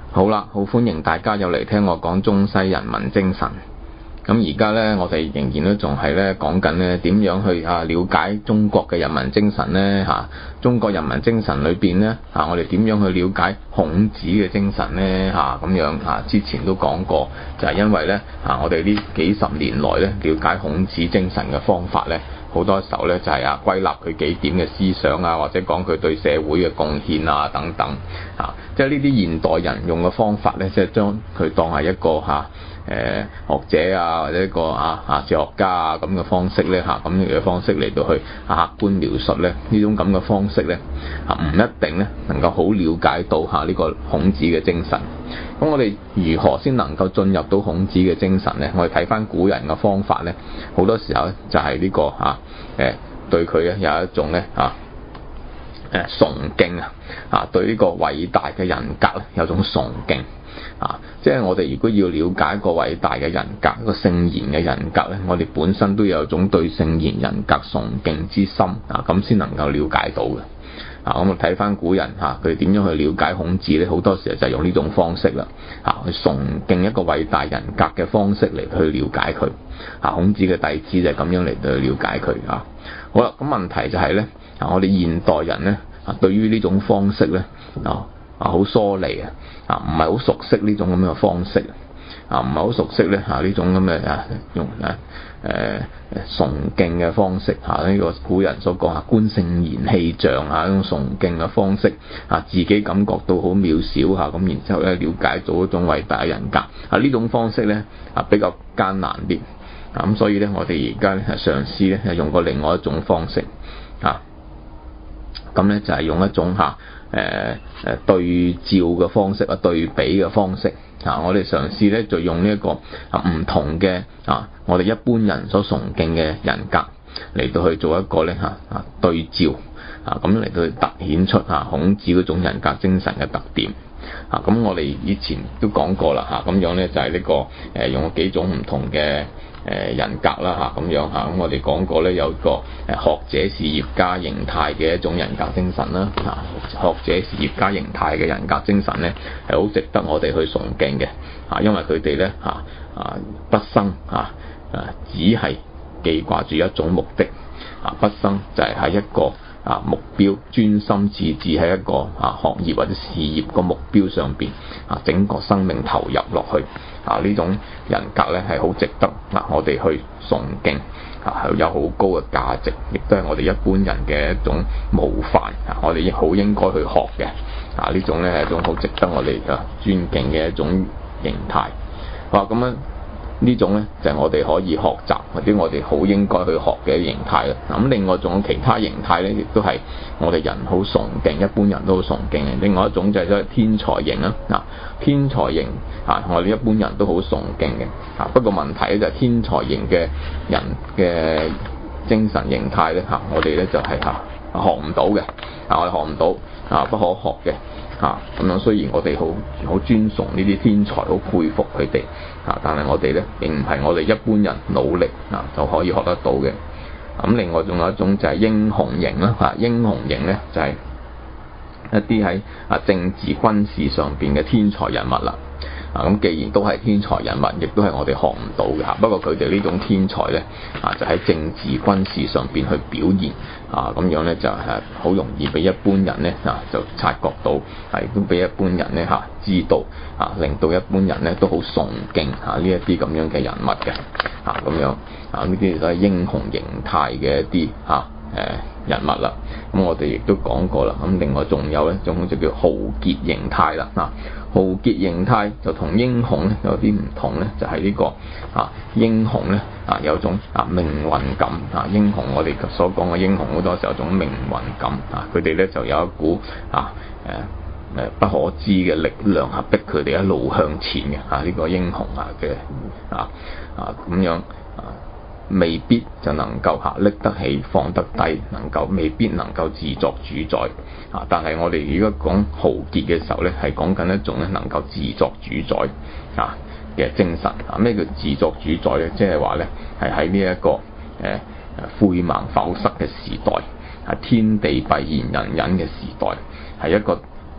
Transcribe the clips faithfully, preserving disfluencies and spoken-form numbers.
好啦，好歡迎大家又嚟聽我講中西人文精神。咁而家呢，我哋仍然都仲係咧講緊咧點樣去啊了解中國嘅人文精神呢？嚇、啊。中國人文精神裏邊呢，嚇、啊，我哋點樣去了解孔子嘅精神呢？嚇、啊，咁樣嚇、啊，之前都講過，就係、是、因為呢，嚇、啊，我哋呢幾十年來咧了解孔子精神嘅方法呢，好多時候咧就係啊歸納佢幾點嘅思想啊，或者講佢對社會嘅貢獻啊等等啊，即係呢啲現代人用嘅方法咧，即係將佢當係一個嚇誒、啊呃、學者啊，或者一個啊啊哲學家啊咁嘅方式咧嚇，咁樣嘅方式嚟到去客觀描述咧，呢種咁嘅方式咧啊唔一定咧能夠好了解到嚇呢個孔子嘅精神。咁我哋如何先能夠進入到孔子嘅精神呢？我哋睇翻古人嘅方法呢，好多時候咧就係呢個啊誒對佢咧有一種咧啊誒崇敬啊啊對呢個偉大嘅人格咧有種崇敬啊，即係我哋如果要了解一個偉大嘅人格，一個聖賢嘅人格咧，我哋本身都有種對聖賢人格崇敬之心啊，咁先能夠了解到嘅。啊，咁我睇翻古人嚇，佢哋點樣去了解孔子咧？好多時候就係用呢種方式啦，嚇去崇敬一個偉大人格嘅方式嚟去了解佢。嚇，孔子嘅弟子就係咁樣嚟到去了解佢。嚇，好啦，咁問題就係咧，啊，我哋現代人咧，啊，對於呢種方式咧，啊啊好疏離啊，啊唔係好熟悉呢種咁樣嘅方式。啊，唔係好熟悉咧嚇呢種咁嘅啊用啊誒誒崇敬嘅方式嚇，呢、啊這個古人所講啊觀聖賢氣象啊，呢種崇敬嘅方式啊，自己感覺到好渺小嚇，咁、啊、然之後咧了解到一種偉大嘅人格啊，呢種方式咧啊比較艱難啲啊，咁所以咧我哋而家咧係嘗試咧係用過另外一種方式啊，咁咧就係、是、用一種嚇誒誒對照嘅方式啊，對比嘅方式。啊！我哋嘗試咧就用呢一個啊唔同嘅啊，我哋一般人所崇敬嘅人格嚟到去做一個咧嚇啊對照啊，咁嚟到去突顯出啊孔子嗰種人格精神嘅特點啊。咁我哋以前都講過啦嚇，咁樣咧就係呢個誒用咗幾種唔同嘅誒人格啦嚇，咁樣嚇。咁我哋講過咧有個誒學者、事業家形態嘅一種人格精神啦嚇。學者、事業家形態嘅人格精神咧係好值得我哋去崇敬嘅嚇，因為佢哋咧嚇啊不生啊啊只係記掛住一種目的啊，不生就係喺一個啊目標專心致志喺一個啊學業或者事業個目標上邊啊，整個生命投入落去啊，呢種人格咧係好值得啊我哋去崇敬啊，係有好高嘅價值，亦都係我哋一般人嘅一種模範啊，我哋亦好應該去學嘅啊，呢種咧係一種好值得我哋啊尊敬嘅一種形態。好啊，咁樣呢種咧就係、是、我哋可以學習或者我哋好應該去學嘅形態啦。咁另外仲有其他形態咧，亦都係我哋人好崇敬，一般人都好崇敬嘅。另外一種就係天才型啦。嗱，天才型啊，我哋一般人都好崇敬嘅。啊，不過問題咧就係天才型嘅人嘅精神形態咧嚇，我哋咧就係嚇學唔到嘅。啊，我哋學唔到啊，不可學嘅。啊，咁樣雖然我哋好好尊崇呢啲天才，好佩服佢哋啊，但係我哋咧並唔係我哋一般人努力啊就可以學得到嘅。咁、啊、另外仲有一種就係英雄型啦，嚇英雄型咧就係、是、一啲喺啊政治軍事上邊嘅天才人物啦。啊，咁既然都係天才人物，亦都係我哋學唔到嘅嚇。不過佢哋呢種天才咧啊，就喺政治軍事上邊去表現啊，咁樣咧就係好容易俾一般人咧啊就察覺到，係都俾一般人咧嚇知道啊，令到一般人咧都好崇敬嚇呢一啲咁樣嘅人物嘅啊，咁樣啊呢啲都係英雄形態嘅一啲嚇誒人物啦。咁我哋亦都講過啦。咁另外仲有咧，種就叫豪傑形態啦。嗱，豪傑形態就同英雄咧有啲唔同咧，就係、是、呢、這個啊英雄咧啊有種啊命運感啊，英雄我哋所講嘅英雄好多時候有種命運感啊，佢哋咧就有一股啊誒誒、啊、不可知嘅力量啊，逼佢哋一路向前嘅啊，呢、這個英雄啊嘅啊啊咁樣啊。未必就能夠嚇拎得起放得低，能夠未必能夠自作主宰啊！但係我哋如果講豪傑嘅時候咧，係講緊一種咧能夠自作主宰啊嘅精神啊！咩叫自作主宰咧？即係話咧係喺呢一個誒誒、呃、晦盲剖塞嘅時代，係天地閉然人隱嘅時代，係一個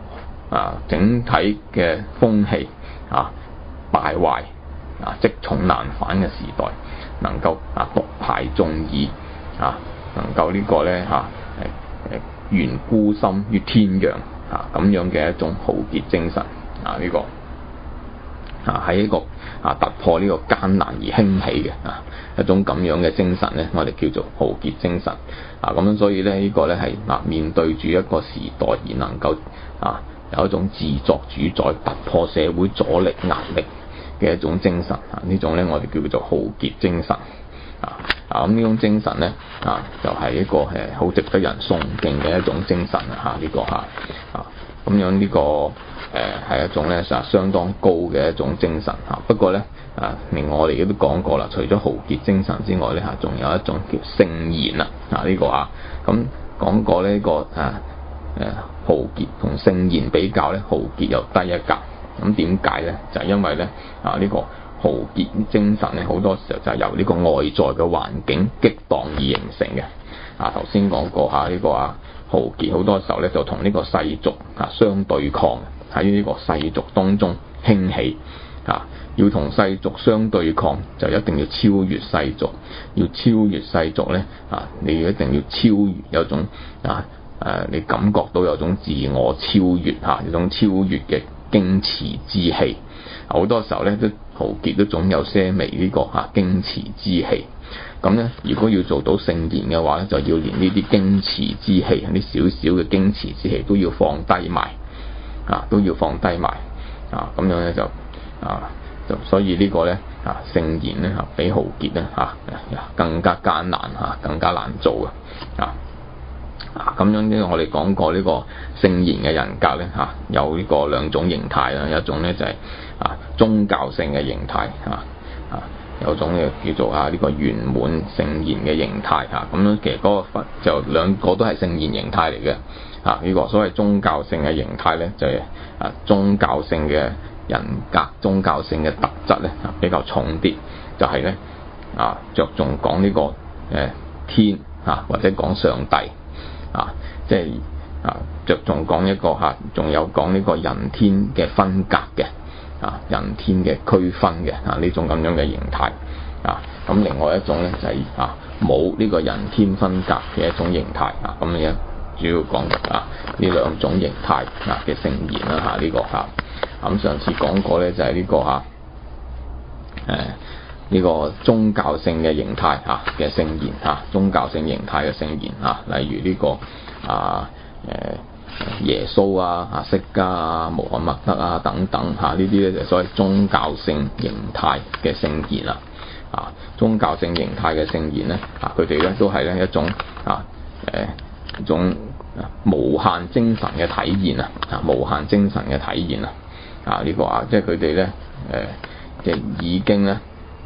啊整體嘅風氣啊敗壞啊積重難返嘅時代，能夠啊獨排眾議啊，能夠呢個咧嚇誒誒懸孤心於天陽啊咁樣嘅一種豪傑精神啊呢、這個啊喺一個啊突破呢個艱難而興起嘅啊一種咁樣嘅精神咧，我哋叫做豪傑精神啊。咁樣所以咧呢、這個咧係啊面對住一個時代而能夠啊有一種自作主宰、突破社會阻力壓力嘅一種精神啊，種呢種咧我哋叫做豪傑精神啊。啊咁呢種精神咧啊就係、是、一個誒好值得人崇敬嘅一種精神啊嚇呢、這個嚇啊咁樣呢、這個誒係、呃、一種咧實相當高嘅一種精神嚇。不過咧啊，另外我哋都講過啦，除咗豪傑精神之外咧嚇，仲有一種叫聖賢啊啊呢、這個啊咁講過呢、這個啊誒豪傑同聖賢比較咧，豪傑又低一格。咁點解咧？就係、是、因為咧啊呢、這個豪傑精神咧，好多時候就係由呢個外在嘅環境激盪而形成嘅。啊頭先講過嚇呢個啊豪傑好多時候咧就同呢個世俗啊相對抗，喺呢個世俗當中興起啊。要同世俗相對抗，就一定要超越世俗。要超越世俗咧啊，你一定要超越有種啊誒、啊，你感覺到有種自我超越嚇，有種超越嘅矜持之氣。好多時候咧，都豪傑都總有些微呢個嚇矜持之氣。咁咧，如果要做到聖賢嘅話咧，就要連呢啲矜持之氣，啲少少嘅矜持之氣都要放低埋啊，都要放低埋啊。咁樣咧就啊，就所以個呢個咧啊聖賢咧嚇比豪傑咧嚇更加艱難嚇，更加難做嘅啊。啊，咁樣呢，我哋講過呢個聖賢嘅人格咧嚇，有呢個兩種形態啦，有一種咧就係、是、啊宗教性嘅形態嚇啊，有種嘅叫做啊呢、這個圓滿聖賢嘅形態嚇，咁、啊、樣其實嗰個分就兩個都係聖賢形態嚟嘅嚇。呢、這個所謂宗教性嘅形態咧，就係、是、啊宗教性嘅人格、宗教性嘅特質咧啊比較重啲，就係、是、咧啊着重講呢、這個誒、呃、天啊或者講上帝。啊，即係啊，着重講一個嚇，仲、啊、有講呢個人天嘅分隔嘅啊，人天嘅區分嘅啊，呢種咁樣嘅形態啊。咁另外一種咧就係、是、啊，冇呢個人天分隔嘅一種形態啊。咁樣主要講啊呢兩種形態啊嘅聖賢啦嚇，呢、這個嚇。咁、啊、上次講過咧就係、是、呢、這個嚇誒呢個宗教性嘅形態嚇嘅聖賢嚇，宗教性形態嘅聖賢嚇，例如呢、這個啊誒耶穌啊、啊釋迦啊、穆罕默德啊等等嚇，呢啲咧就所謂宗教性形態嘅聖賢啦。啊，宗教性形態嘅聖賢咧啊，佢哋咧都係咧一種啊誒一種無限精神嘅體現啊，啊無限精神嘅體現啊，啊呢、這個啊即係佢哋咧誒即係已經咧。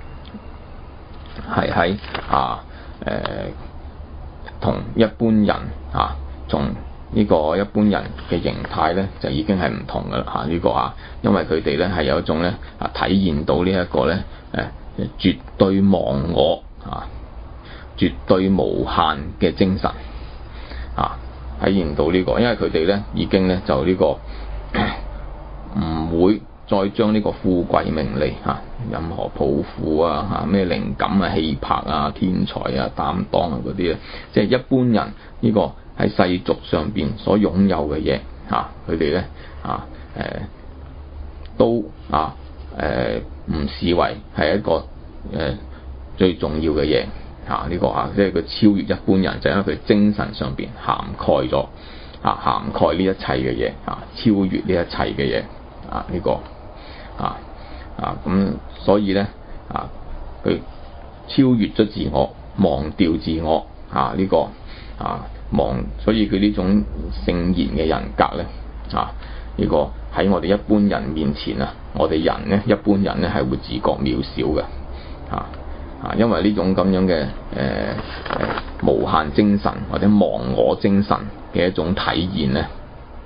係喺啊誒同一般人啊，從呢個一般人嘅形態咧，就已經係唔同噶啦嚇呢個啊，因為佢哋咧係有一種咧啊體現到呢一個咧誒絕對忘我啊，絕對無限嘅精神啊，體現到呢個，因為佢哋咧已經咧就呢個唔會再將呢個富貴名利嚇、啊、任何抱負啊嚇咩靈感啊氣魄啊天才啊擔當啊嗰啲咧，即係一般人呢個喺世俗上邊所擁有嘅嘢嚇，佢哋咧啊誒、呃、都啊誒唔、呃、視為係一個誒、呃、最重要嘅嘢嚇呢個嚇，即係佢超越一般人，就係、因為佢精神上邊涵蓋咗啊涵蓋呢一切嘅嘢啊，超越呢一切嘅嘢啊呢、呢個。啊啊咁，所以咧啊，佢超越咗自我，忘掉自我啊呢、這個啊忘，所以佢呢種聖賢嘅人格咧啊呢、這個喺我哋一般人面前啊，我哋人咧一般人咧係會自覺渺小嘅啊啊，因為呢種咁樣嘅誒誒無限精神或者忘我精神嘅一種體現咧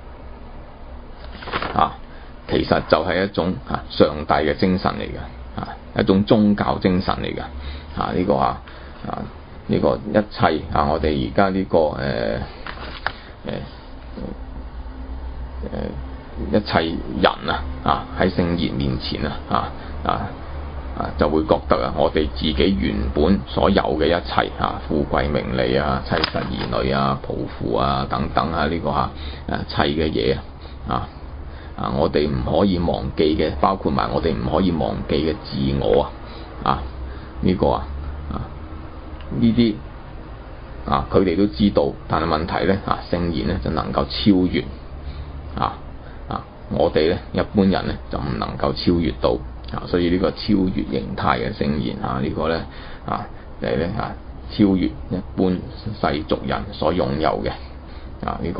啊。其實就係一種啊上帝嘅精神嚟嘅，啊一種宗教精神嚟嘅，啊呢、這個啊啊呢、這個一切啊我哋而家呢個誒誒誒一切人啊啊喺聖言面前啊啊啊啊就會覺得啊，我哋自己原本所有嘅一切啊，富貴名利啊、妻室兒女啊、抱負啊等等啊，呢、這個啊一切嘅嘢啊啊，我哋唔可以忘記嘅，包括埋我哋唔可以忘記嘅自我啊啊呢、這個啊啊呢啲啊佢哋都知道，但係問題咧啊，聖言咧就能夠超越啊啊我哋咧一般人咧就唔能夠超越到。啊，所以呢個超越形態嘅聖言啊，這個、呢個咧啊，就係、是、咧啊，超越一般世俗人所擁有嘅啊，呢、這個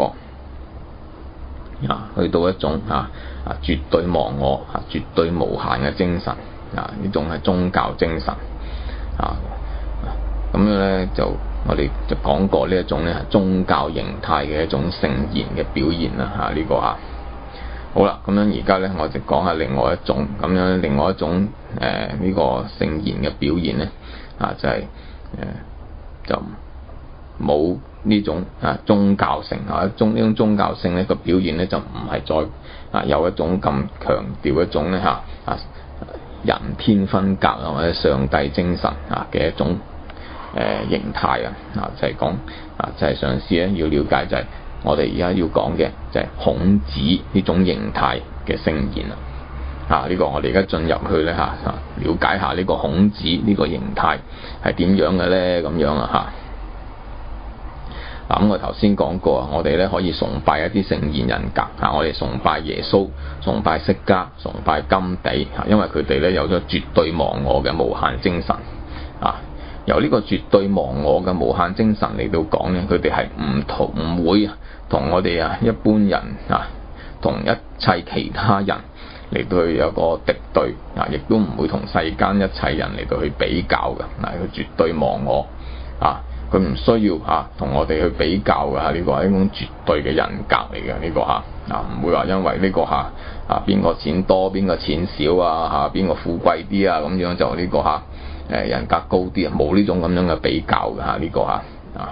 啊，去到一種啊啊絕對忘我啊，絕對無限嘅精神啊，呢種係宗教精神啊，咁樣咧就我哋就講過呢一種咧係宗教形態嘅一種聖言嘅表現啦，嚇、啊、呢、這個啊。好啦，咁樣而家咧，我就講下另外一種咁樣，另外一種誒呢、呃這個聖言嘅表現咧，啊就係、是、誒、呃、就冇呢種啊宗教性啊，宗呢種宗教性咧個表現咧就唔係再啊有一種咁強調一種咧嚇啊人天分隔啊或者上帝精神啊嘅一種誒、呃、形態啊，啊就係、是、講啊就係嘗試咧要了解就係、是。我哋而家要講嘅就係孔子呢種形態嘅聖言啦，啊呢、這個我哋而家進入去咧嚇啊，了解下呢個孔子呢個形態係點樣嘅咧咁樣啊嚇。嗱咁我頭先講過啊，我哋咧可以崇拜一啲聖言人格啊，我哋崇拜耶穌、崇拜釋迦、崇拜甘地啊，因為佢哋咧有咗絕對忘我嘅無限精神啊。由呢個絕對忘我嘅無限精神嚟到講咧，佢哋係唔同唔會同我哋啊一般人啊同一切其他人嚟到去有個敵對啊，亦都唔會同世間一切人嚟到去比較嘅。嗱，佢絕對忘我啊，佢唔需要啊同我哋去比較嘅。呢個係一種絕對嘅人格嚟嘅，呢個嚇啊，唔會話因為呢個嚇啊邊個錢多邊個錢少啊嚇邊個富貴啲啊咁樣就呢個嚇誒人格高啲啊，冇呢種咁樣嘅比較嘅嚇，呢個嚇啊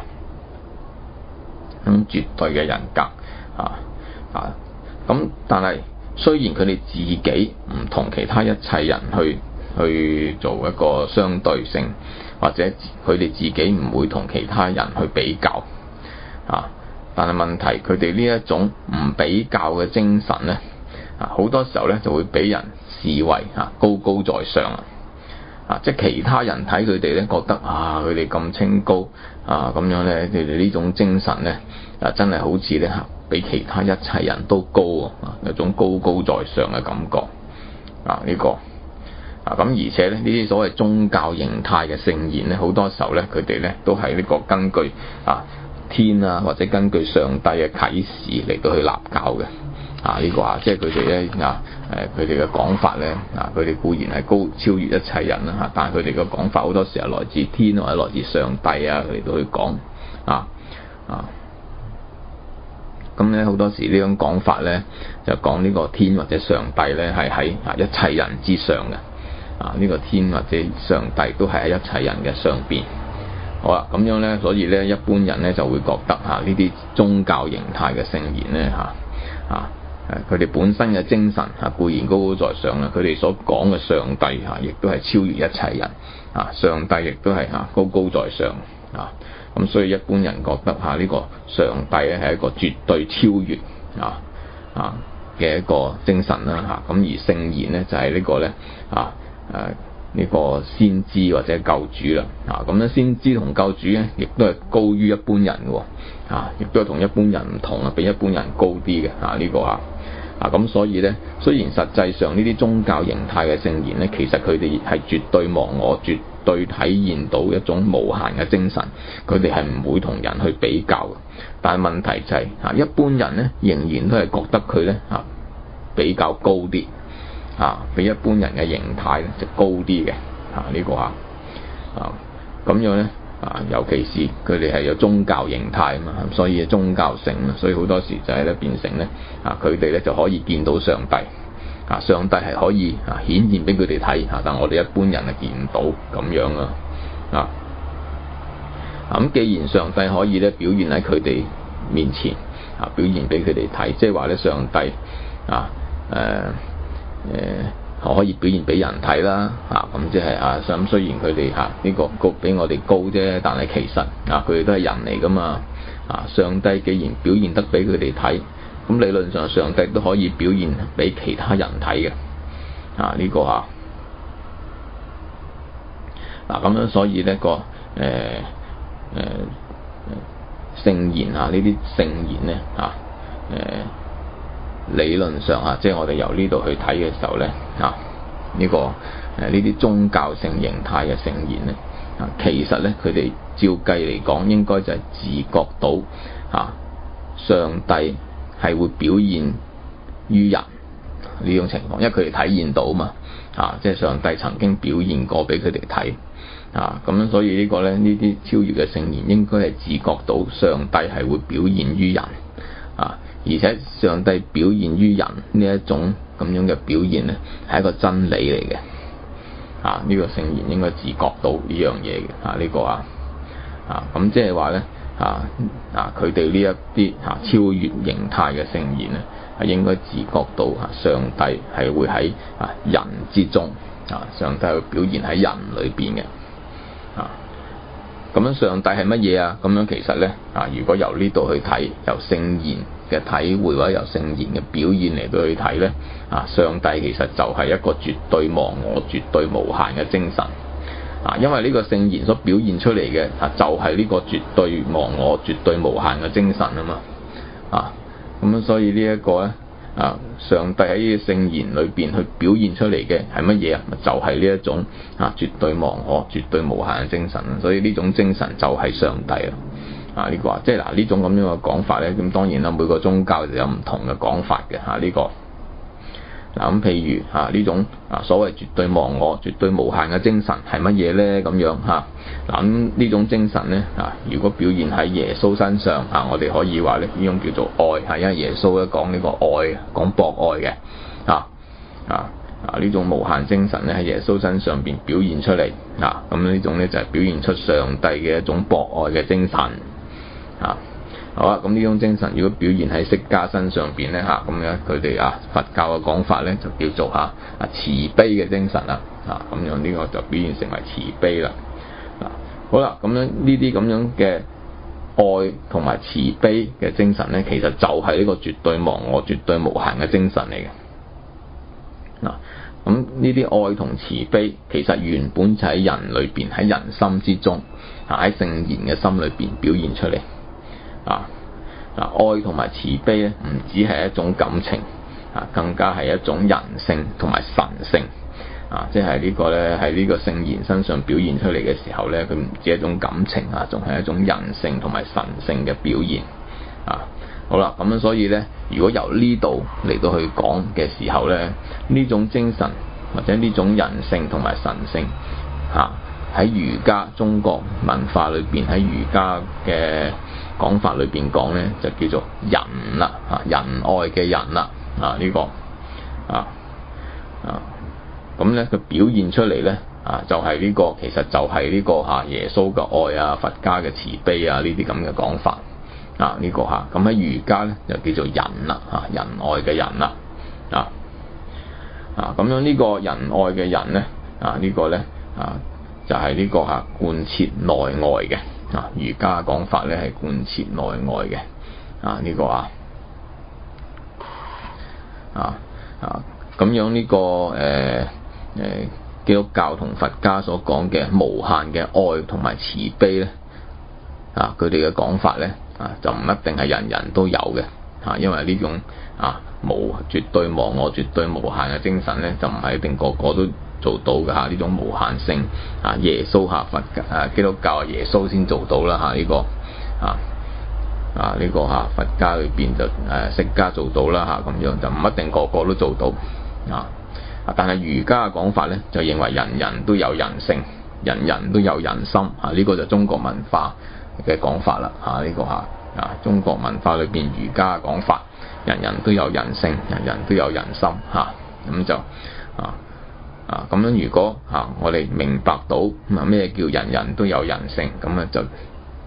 咁絕對嘅人格啊啊咁，但係雖然佢哋自己唔同其他一切人去去做一個相對性，或者佢哋自己唔會同其他人去比較啊，但係問題佢哋呢一種唔比較嘅精神咧啊，好多時候咧就會俾人視為啊高高在上啊。啊！即係其他人睇佢哋咧，覺得啊，佢哋咁清高啊，咁樣咧，佢哋呢種精神咧，啊，真係好似咧嚇，比其他一切人都高啊，有種高高在上嘅感覺啊！呢、這個啊，咁而且咧，呢啲所謂宗教形態嘅聖言咧，好多時候咧，佢哋咧都係呢個根據啊天啊，或者根據上帝嘅啟示嚟到去立教嘅。啊！呢、這個啊，即係佢哋咧啊，誒佢哋嘅講法咧啊，佢哋固然係高超越一切人啦嚇，但係佢哋嘅講法好多時候來自天或者來自上帝啊嚟到去講啊啊，咁咧好多時呢種講法咧就講呢個天或者上帝咧係喺啊一切人之上嘅啊，呢、這個天或者上帝都係喺一切人嘅上邊。好啦，咁樣咧，所以咧一般人咧就會覺得嚇呢啲宗教形態嘅聖言咧嚇啊。誒佢哋本身嘅精神啊固然高高在上啦，佢哋所講嘅上帝啊，亦都係超越一切人啊，上帝亦都係啊高高在上啊，咁所以一般人覺得嚇呢個上帝咧係一個絕對超越啊啊嘅一個精神啦嚇，咁而聖言咧就係呢個咧啊誒呢個先知或者救主啦啊，咁咧先知同救主咧亦都係高於一般人嘅啊，亦都係同一般人唔同啊，比一般人高啲嘅啊呢個啊。啊咁所以咧，雖然實際上呢啲宗教形態嘅聖言咧，其實佢哋係絕對忘我，絕對體現到一種無限嘅精神，佢哋係唔會同人去比較嘅。但係問題就係、是、啊，一般人咧仍然都係覺得佢咧啊比較高啲啊，比一般人嘅形態咧就高啲嘅啊呢、這個啊啊咁樣咧。啊，尤其是佢哋係有宗教形態啊嘛，所以宗教性啊，所以好多時就係咧變成咧啊，佢哋咧就可以見到上帝啊，上帝係可以啊顯現俾佢哋睇啊，但我哋一般人係見唔到咁樣啊啊。咁既然上帝可以咧表現喺佢哋面前啊，表現俾佢哋睇，即係話咧上帝啊誒誒、呃、可以表現俾人睇啦，啊咁即係啊，咁雖然佢哋嚇呢個高比我哋高啫，但係其實啊佢哋都係人嚟噶嘛，啊上帝既然表現得俾佢哋睇，咁理論上上帝都可以表現俾其他人睇嘅，啊呢、這個嚇嗱咁樣，所以呢、這個誒誒。呃呃聖言啊，呢啲聖言咧啊，誒、呃、理論上啊，即係我哋由呢度去睇嘅時候咧啊，呢、這個誒呢啲宗教性形態嘅聖言咧啊，其實咧佢哋照計嚟講，應該就係自覺到啊，上帝係會表現於人呢種情況，因為佢哋體驗到嘛啊，即係上帝曾經表現過俾佢哋睇。啊，咁樣所以呢個咧，呢啲超越嘅聖言應該係自覺到上帝係會表現於人，啊，而且上帝表現於人呢一種咁樣嘅表現咧，係一個真理嚟嘅，啊，呢、這個聖言應該自覺到呢樣嘢嘅，啊，呢、這個啊，啊，咁即係話咧，啊，啊，佢哋呢一啲啊超越形態嘅聖言咧，係應該自覺到啊，上帝係會喺啊人之中，啊，上帝會表現喺人裏邊嘅。啊，咁樣上帝係乜嘢啊？咁樣其實咧啊，如果由呢度去睇，由聖言嘅體會或者由聖言嘅表現嚟到去睇咧，啊，上帝其實就係一個絕對忘我、絕對無限嘅精神啊！因為呢個聖言所表現出嚟嘅啊，就係呢個絕對忘我、絕對無限嘅精神啊嘛啊！咁樣所以呢一個咧啊，上帝喺呢個聖言裏邊去表現出嚟嘅係乜嘢啊？就係呢一種啊絕對忘我、絕對無限嘅精神。所以呢種精神就係上帝啦。啊呢個啊，即係嗱呢種咁樣嘅講法咧，咁當然啦，每個宗教就有唔同嘅講法嘅嚇呢個。嗱咁譬如嚇呢種啊所謂絕對忘我、絕對無限嘅精神係乜嘢咧？咁樣嚇嗱咁呢種精神咧啊，如果表現喺耶穌身上啊，我哋可以話咧呢種叫做愛嚇，因為耶穌咧講呢個愛，講博愛嘅啊啊啊呢種無限精神咧喺耶穌身上邊表現出嚟啊，咁呢種咧就係表現出上帝嘅一種博愛嘅精神啊。好啦，咁呢種精神如果表現喺釋迦身上邊咧嚇，咁樣佢哋啊佛教嘅講法咧就叫做嚇啊慈悲嘅精神啦，啊咁樣呢個就表現成為慈悲啦。啊好啦，咁樣呢啲咁樣嘅愛同埋慈悲嘅精神咧，其實就係呢個絕對忘我、絕對無限嘅精神嚟嘅。嗱，咁呢啲愛同慈悲其實原本就喺人裏邊，喺人心之中啊，喺聖言嘅心裏邊表現出嚟。啊！啊，愛同埋慈悲咧，唔止係一種感情，啊，更加係一種人性同埋神性。啊，即係呢個咧，喺呢個聖言身上表現出嚟嘅時候咧，佢唔止係一種感情啊，仲係一種人性同埋神性嘅表現。啊，好啦，咁樣所以咧，如果由呢度嚟到去講嘅時候咧，呢種精神或者呢種人性同埋神性，啊，喺儒家中國文化裏邊，喺儒家嘅講法裏邊講咧，就叫做仁啦，啊仁愛嘅仁啦，啊呢個啊啊咁咧佢表現出嚟咧啊就係呢個，其實就係呢個嚇耶穌嘅愛啊，佛家嘅慈悲啊，呢啲咁嘅講法啊呢個嚇，咁喺儒家咧就叫做仁啦，啊仁愛嘅仁啦，啊啊咁樣呢個仁愛嘅仁咧啊呢個咧啊就係呢個嚇貫徹內外嘅。啊，儒家講法咧係貫徹內外嘅，啊呢、這個啊啊啊咁樣呢、這個誒誒、呃呃、基督教同佛家所講嘅無限嘅愛同埋慈悲咧，啊佢哋嘅講法咧啊就唔一定係人人都有嘅，啊因為呢種啊無絕對忘我、絕對無限嘅精神咧，就唔係一定個個都做到嘅嚇，呢種無限性啊，耶穌嚇佛啊基督教啊耶穌先做到啦嚇呢個啊啊呢個嚇佛家裏邊就誒釋迦做到啦嚇，咁樣就唔一定個個都做到啊。但係儒家嘅講法咧，就認為人人都有人性，人人都有人心啊。呢個就中國文化嘅講法啦嚇，呢個嚇啊中國文化裏邊儒家嘅講法，人人都有人性，人人都有人心嚇，咁就啊。啊，咁樣如果嚇、啊、我哋明白到啊咩叫人人都有人性，咁啊就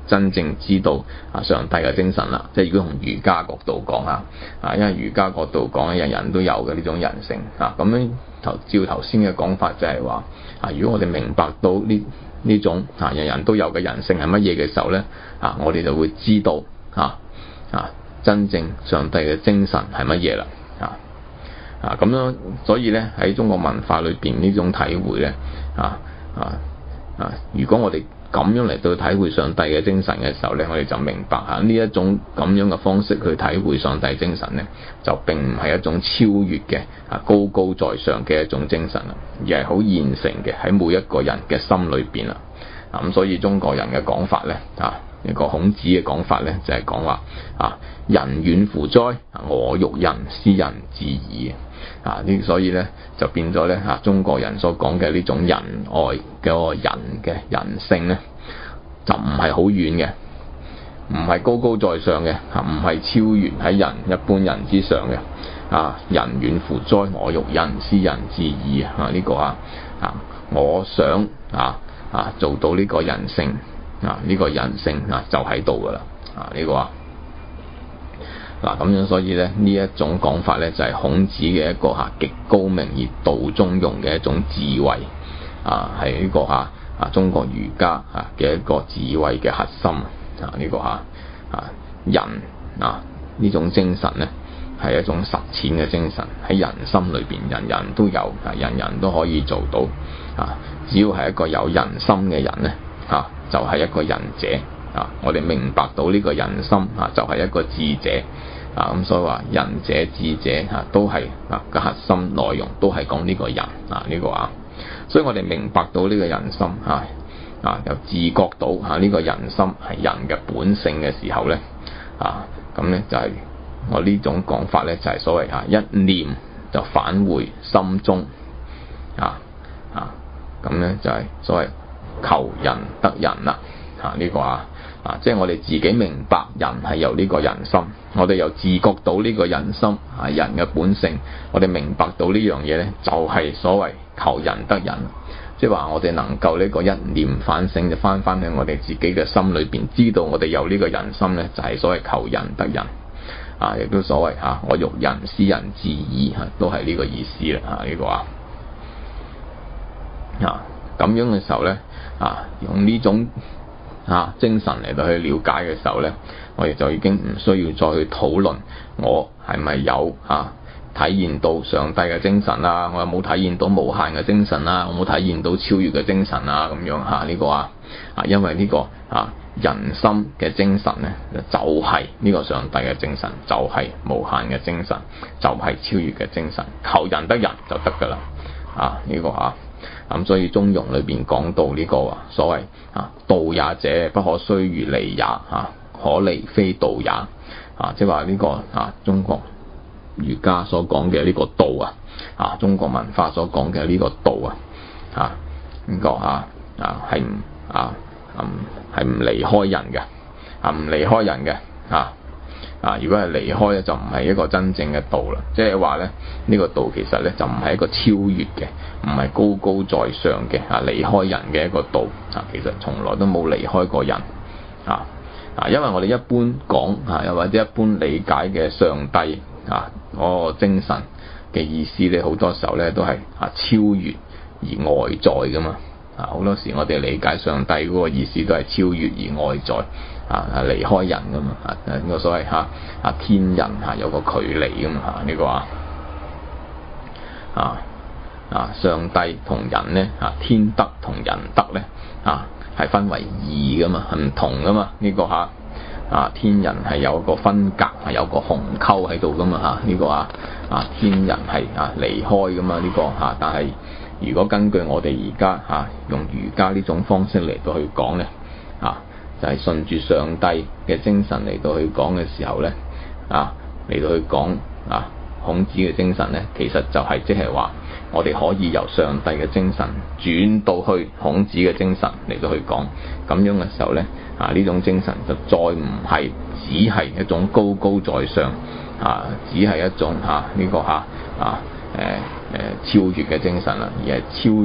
真正知道啊上帝嘅精神啦。即係如果從儒家角度講啊，啊因為儒家角度講咧，人人都有嘅呢種人性啊。咁樣頭照頭先嘅講法就係話啊，如果我哋明白到呢呢種啊人人都有嘅人性係乜嘢嘅時候咧，啊我哋就會知道啊啊真正上帝嘅精神係乜嘢啦。啊啊咁樣，所以咧喺中國文化裏邊呢種體會咧啊啊啊，如果我哋咁樣嚟到體會上帝嘅精神嘅時候咧，我哋就明白嚇呢一種咁樣嘅方式去體會上帝精神咧，就並唔係一種超越嘅啊高高在上嘅一種精神啦，而係好現成嘅喺每一個人嘅心裏邊啦。啊咁，所以中國人嘅講法咧啊，一個孔子嘅講法咧就係講話啊，人遠乎哉？我欲仁，斯人至矣。啊！呢所以咧就變咗咧嚇，中國人所講嘅呢種仁愛嘅個人嘅人性咧，就唔係好遠嘅，唔係高高在上嘅嚇，唔係超越喺人一般人之上嘅啊！人遠乎哉？我欲仁，斯人至矣啊！呢、這個啊啊，我想啊啊做到呢個人性啊，呢、這個人性啊就喺度噶啦啊！呢、這個啊。嗱咁樣，所以咧呢一種講法咧就係孔子嘅一個嚇極高明而道中用嘅一種智慧啊，係呢個嚇啊中國儒家嚇嘅一個智慧嘅核心啊，呢個嚇啊人啊呢種精神咧係一種實踐嘅精神，喺人心裏邊人人都有啊，人人都可以做到啊，只要係一個有人心嘅人咧啊，就係一個仁者。啊！我哋明白到呢個人心啊，就係、是、一個智者啊，咁所以話仁者智者啊，都係啊個核心內容都係講呢個人啊呢、這個啊，所以我哋明白到呢個人心啊啊，又自覺到啊呢、這個人心係人嘅本性嘅時候咧啊，咁咧就係、是、我呢種講法咧就係、是、所謂啊一念就返回心中啊啊，咁咧就係所謂求仁得仁啦啊呢、這個啊。啊！即係我哋自己明白人係由呢個人心，我哋又自覺到呢個人心係人嘅本性，我哋明白到呢樣嘢呢，就係所謂求仁得仁。即係話我哋能夠呢個一念反省，就翻翻去我哋自己嘅心裏邊，知道我哋有呢個人心呢，就係所謂求仁得仁。啊，亦都所謂嚇、啊，我欲仁，斯人至矣，嚇、啊，都係呢個意思啦。嚇、啊，呢、這個啊，啊咁樣嘅時候呢，啊用呢種。啊，精神嚟到去了解嘅時候呢，我哋就已經唔需要再去討論我係咪有啊體驗到上帝嘅精神啊，我有冇體驗到無限嘅精神啊，我有冇體驗到超越嘅精神啊，咁樣嚇呢、啊這個啊啊，因為呢、這個啊人心嘅精神呢，就係、是、呢個上帝嘅精神，就係、是、無限嘅精神，就係、是、超越嘅精神，求仁得仁就得㗎啦啊呢、這個啊。咁所以中庸裏邊講到呢、這個所謂啊道也者，不可須臾離也啊，可離非道也啊，即係話呢個啊中國儒家所講嘅呢個道啊，啊中國文化所講嘅呢個道啊，啊呢、這個啊啊係唔啊唔係唔離開人嘅啊，唔離開人嘅啊。啊！如果係離開咧，就唔係一個真正嘅道啦。即係話咧，呢、這個道其實咧就唔係一個超越嘅，唔係高高在上嘅啊，離開人嘅一個道啊。其實從來都冇離開過人啊啊！因為我哋一般講啊，又或者一般理解嘅上帝啊嗰、那個精神嘅意思咧，好多時候咧都係啊超越而外在噶嘛啊！好多時我哋理解上帝嗰個意思都係超越而外在。啊！離開人噶嘛啊！呢、這個所謂嚇啊天人嚇有個距離噶嘛嚇呢個啊啊啊上帝同人咧啊天德同人德咧啊係分為二噶嘛，係唔同噶嘛呢、這個嚇啊天人係有個分隔係有個鴻溝喺度噶嘛嚇呢、這個啊啊天人係啊離開噶嘛呢、這個嚇、啊，但係如果根據我哋而家嚇用儒家呢種方式嚟到去講咧啊。就係順住上帝嘅精神嚟到去講嘅時候咧，啊嚟到去講啊孔子嘅精神咧，其實就係即係話我哋可以由上帝嘅精神轉到去孔子嘅精神嚟到去講，咁樣嘅時候咧，啊呢種精神就再唔係只係一種高高在上啊，只係一種嚇呢、啊這個嚇啊誒誒、啊、超越嘅精神啦，而係超越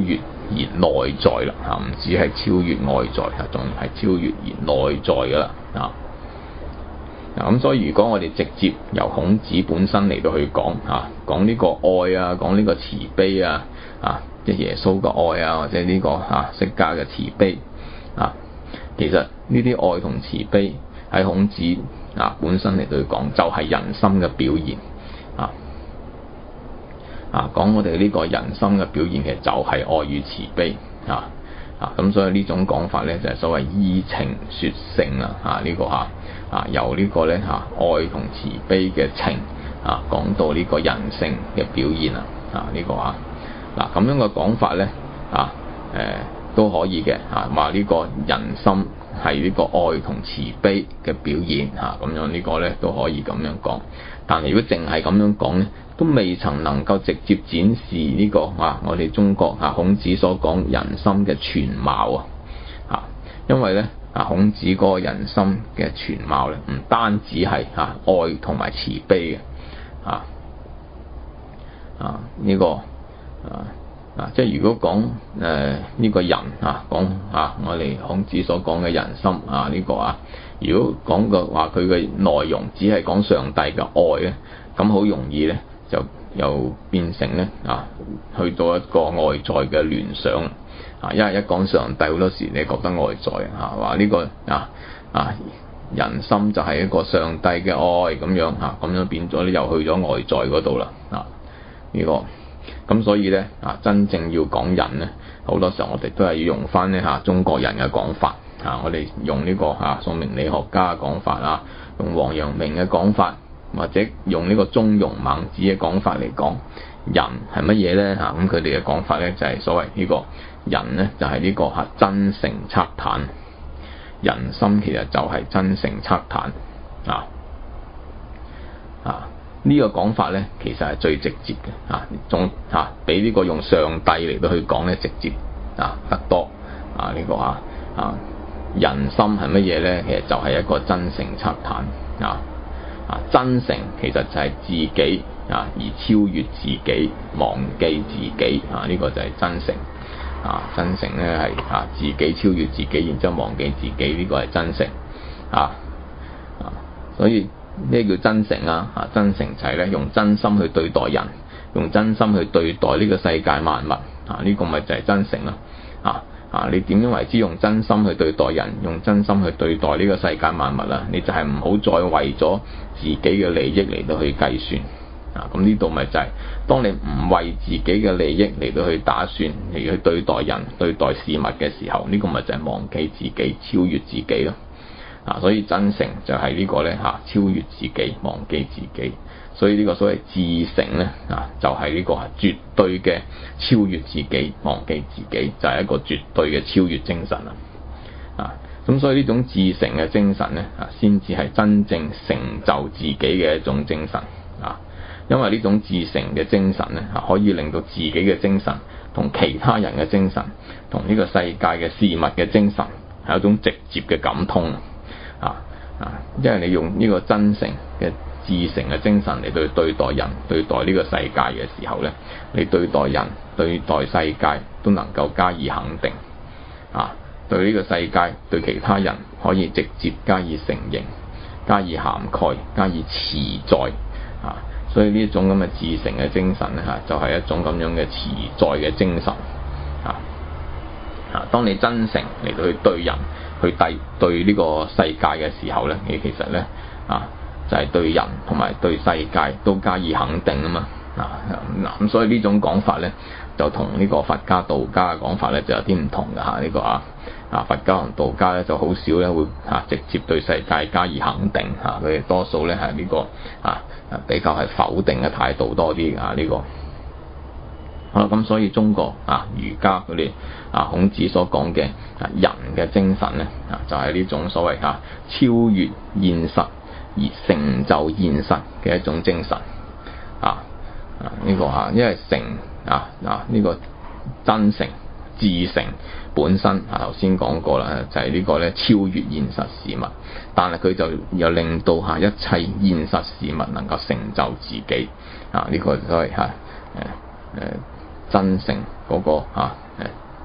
而內在啦，嚇唔止係超越外在，啊仲係超越而內在噶啦，啊嗱咁所以如果我哋直接由孔子本身嚟到去講嚇，講呢個愛啊，講呢個慈悲啊，啊即係耶穌嘅愛啊，或者呢個嚇釋迦嘅慈悲啊，其實呢啲愛同慈悲喺孔子啊本身嚟到去講，就係人心嘅表現啊。啊，講我哋呢個人心嘅表現，其實就係愛與慈悲啊啊！咁所以呢種講法咧，就係、是、所謂依情說性啦啊！呢、這個嚇啊，由呢個咧嚇愛同慈悲嘅情啊，講到呢個人性嘅表現啦啊！呢、這個嚇嗱咁樣嘅講法咧啊誒、呃、都可以嘅嚇，話、啊、呢個人心係呢個愛同慈悲嘅表現嚇，咁、啊、樣呢個咧都可以咁樣講。但係如果淨係咁樣講咧，都未曾能夠直接展示呢、這個啊，我哋中國啊孔子所講人心嘅全貌啊，啊，因為咧啊孔子嗰個人心嘅全貌咧，唔單止係啊愛同埋慈悲嘅，啊啊呢、這個啊啊即係如果講誒呢個人啊講啊我哋孔子所講嘅人心啊呢、這個啊，如果講嘅話佢嘅內容只係講上帝嘅愛咧，咁好容易咧。就又變成咧啊，去到一個外在嘅聯想啊！因為一講上帝，好多時你覺得外在啊，話呢個啊啊人心就係一個上帝嘅愛咁樣嚇，咁樣變咗咧又去咗外在嗰度啦啊！呢個咁所以咧啊，真正要講人咧，好多時候我哋都係要用翻咧嚇中國人嘅講法啊，我哋用呢個嚇宋明理學家嘅講法啊，用王陽明嘅講法。或者用呢個中庸孟子嘅講法嚟講，人係乜嘢咧嚇？咁佢哋嘅講法咧就係所謂呢個人咧就係呢個嚇真誠測坦，人心其實就係真誠測坦啊啊！呢個講法咧其實係最直接嘅嚇，仲嚇比呢個用上帝嚟到去講咧直接啊得多啊呢個啊啊人心係乜嘢咧？其實就係一個真誠測坦啊。啊，真誠其實就係自己啊，而超越自己，忘記自己啊，呢、這個就係真誠啊。真誠咧係啊，自己超越自己，然之後忘記自己，呢、這個係真誠啊啊。所以咩叫真誠啊？啊，真誠就係咧用真心去對待人，用真心去對待呢個世界萬物啊，呢、這個咪就係真誠咯啊。啊！你點樣為之用真心去對待人，用真心去對待呢個世界萬物啊？你就係唔好再為咗自己嘅利益嚟到去計算啊！咁呢度咪就係、是、當你唔為自己嘅利益嚟到去打算嚟去對待人、對待事物嘅時候，呢、這個咪就係忘記自己、超越自己咯啊！所以真誠就係呢個咧嚇，超越自己、忘記自己。所以呢個所謂至誠咧啊，就係、是、呢個係絕對嘅超越自己、忘記自己，就係、是、一個絕對嘅超越精神啦啊！咁所以呢種至誠嘅精神咧啊，先至係真正成就自己嘅一種精神啊！因為呢種至誠嘅精神咧啊，可以令到自己嘅精神同其他人嘅精神、同呢個世界嘅事物嘅精神係一種直接嘅感通啊啊！因為你用呢個真誠嘅至誠嘅精神嚟對對待人、對待呢個世界嘅時候咧，你對待人、對待世界都能夠加以肯定啊！對呢個世界、對其他人可以直接加以承認、加以涵蓋、加以持在啊！所以呢一種咁嘅至誠嘅精神咧嚇，就係、是、一種咁樣嘅持在嘅精神啊！啊，當你真誠嚟到去對人、去對對呢個世界嘅時候咧，你其實咧啊〜就係對人同埋對世界都加以肯定啊嘛啊嗱咁，所以呢種講法咧就同呢個佛家、道家嘅講法咧就有啲唔同嘅嚇。呢個啊啊佛家同道家咧就好少咧會嚇直接對世界加以肯定嚇，佢哋多數咧係呢個啊比較係否定嘅態度多啲啊呢個。好啦，咁所以中國啊儒家佢哋啊孔子所講嘅啊人嘅精神咧啊就係呢種所謂嚇超越現實而成就現實嘅一種精神啊啊呢、這個啊，因為誠啊啊呢、這個真誠、至誠本身啊頭先講過啦，就係、是、呢個咧超越現實事物，但係佢就又令到嚇一切現實事物能夠成就自己啊呢、這個所謂嚇誒誒真誠嗰、那個嚇誒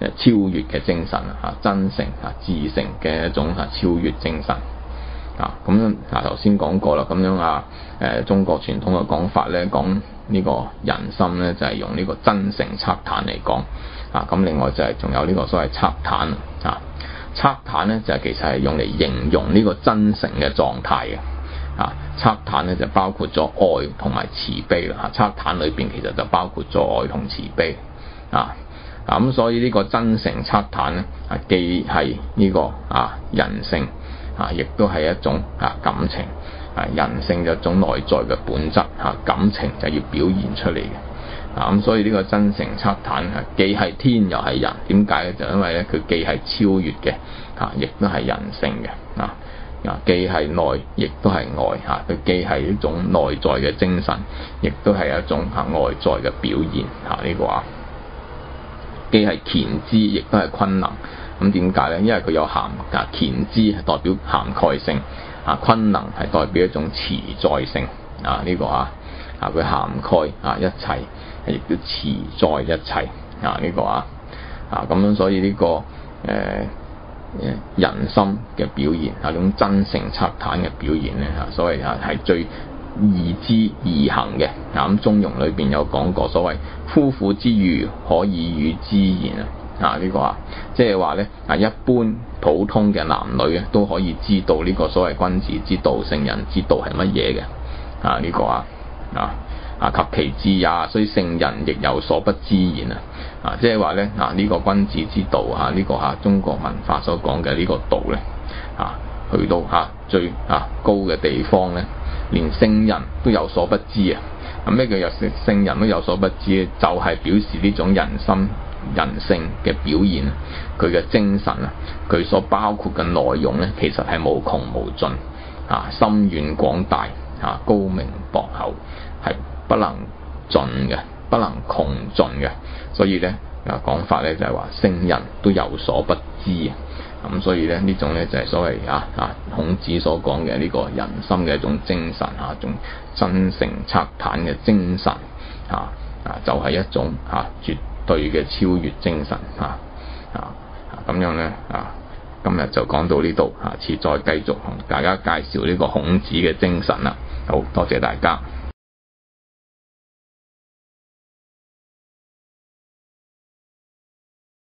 超越嘅精神啊，真誠啊，至誠嘅一種啊超越精神啊。咁樣啊頭先講過啦，咁樣啊誒中國傳統嘅講法咧，講呢個人心咧就係、是、用呢個真誠測坦嚟講啊。咁另外就係仲有呢個所謂測坦啊，測坦咧就係、是、其實係用嚟形容呢個真誠嘅狀態嘅。啊，測坦咧就包括咗愛同埋慈悲啦。嚇，測坦裏邊其實就包括咗愛同慈悲啊。啊咁，所以呢個真誠測坦咧，啊既係呢個啊人性啊，亦都係一種啊感情啊。人性就一種內在嘅本質啊，感情就要表現出嚟嘅啊。咁所以呢個真誠測坦啊，既係天又係人。點解咧？就因為咧佢既係超越嘅啊，亦都係人性嘅啊。啊，既係內，亦都係外嚇。佢既係一種內在嘅精神，亦都係一種嚇外在嘅表現嚇。呢個啊，既係乾支，亦都係坤能。咁點解咧？因為佢有涵啊，乾支係代表涵蓋性，啊坤能係代表一種持在性啊。呢個啊啊佢涵蓋啊一切，亦都持在一切啊。呢個啊啊咁樣，所以呢個誒。呃人心嘅表現係一種真誠測坦嘅表現咧嚇，所謂啊係最易知易行嘅。嗱咁中庸裏邊有講過，所謂夫婦之譽可以與之言啊。啊呢個啊，即係話咧啊，一般普通嘅男女咧都可以知道呢個所謂君子之道、聖人之道係乜嘢嘅。啊呢個啊啊。啊及其智也，所以聖人亦有所不知焉啊！啊，即係話咧，啊呢、這個君子之道嚇，呢、啊這個嚇、啊、中國文化所講嘅呢個道咧，啊去到嚇、啊、最啊高嘅地方咧，連聖人都有所不知啊！咁咩叫有聖聖人都有所不知咧？就係、是、表示呢種人心人性嘅表現，佢嘅精神啊，佢所包括嘅內容咧，其實係無窮無盡啊，深遠廣大啊，高明博厚，係不能盡嘅，不能窮盡嘅。所以咧啊講法咧就係話聖人都有所不知啊。咁所以咧呢種咧就係所謂啊啊孔子所講嘅呢個人心嘅一種精神啊，一種真誠測坦嘅精神啊啊就係、是、一種啊絕對嘅超越精神啊啊咁樣咧啊今日就講到呢度，下次再繼續同大家介紹呢個孔子嘅精神啦。好多謝大家。